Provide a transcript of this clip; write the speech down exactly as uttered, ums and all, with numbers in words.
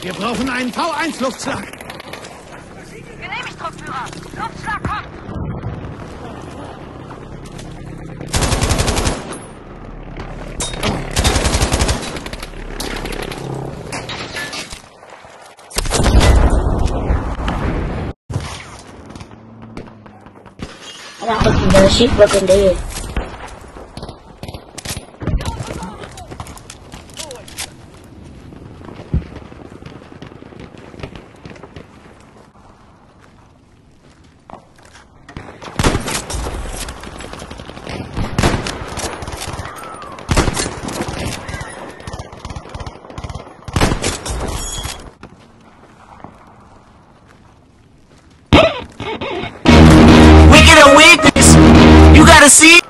Wir brauchen einen V eins Luftschlag. Genehmigt, Druckführer. Luftschlag kommt. I think the ship broken there. We get a weakness. You gotta see.